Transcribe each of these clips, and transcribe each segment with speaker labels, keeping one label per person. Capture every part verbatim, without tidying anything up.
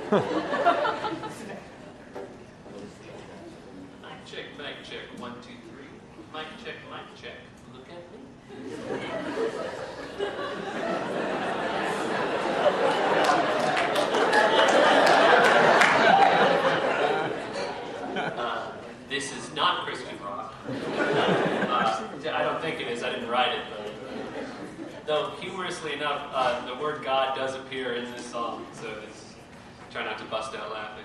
Speaker 1: check, mic check, one, two, three. Mic check, mic check. Look at me. uh, this is not Christian rock. Uh, I don't think it is. I didn't write it, but though humorously enough, uh, the word God does appear in this song, so it's try not to bust out laughing.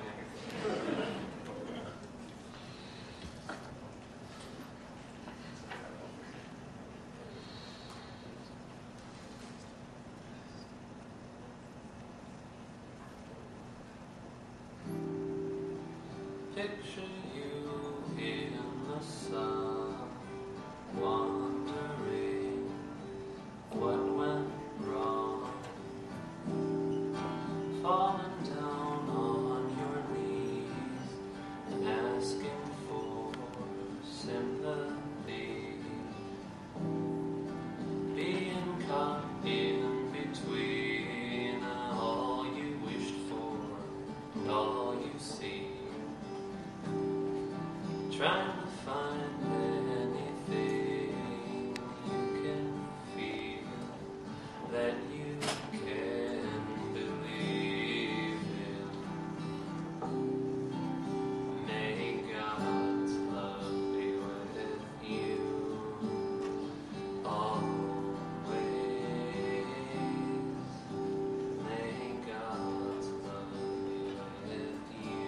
Speaker 1: Picture you in the sun, wondering what went wrong, falling down on your knees, asking for sympathy, being caught in between all you wished for and all you see. Trying to find anything you can feel that you can believe in. May God's love be with you always. May God's love be with you.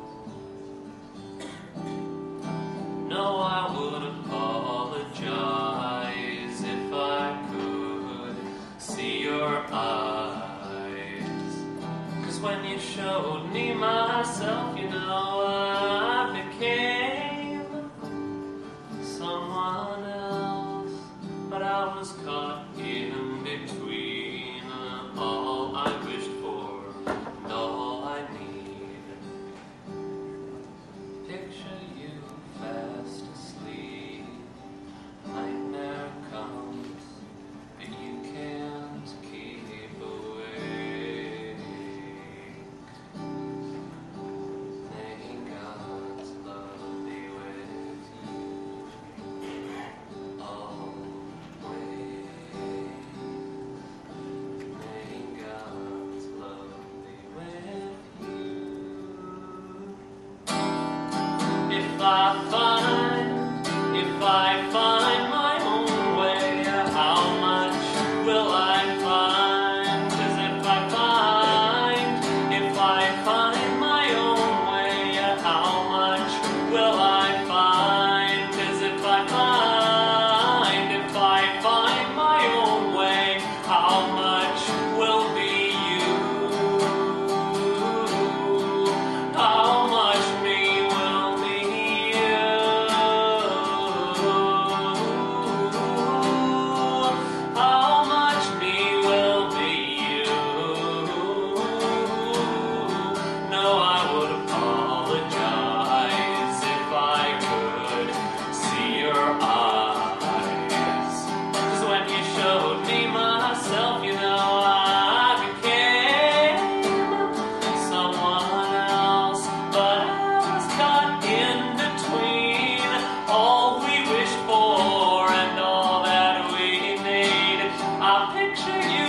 Speaker 1: No, I would apologize if I could see your eyes. 'Cause when you showed me myself, you know, I became someone else. But I was caught in between all I wished for and all I need. Picture you fast asleep, nightmare comes, but you can't keep awake. May God's love be with you always. May God's love be with you. If I find, if I find my own way, how much will I find? 'Cause if I find, if I find my own way, how much will I find? 'Cause if I find, if I find my own way, how much will be you? How much me will be you? How much me will be you? No, I would apologize if I could see your eyes. 'Cause when you showed me myself, you know, I became someone else. But I was caught in between all we wished for and all that we need. I picture you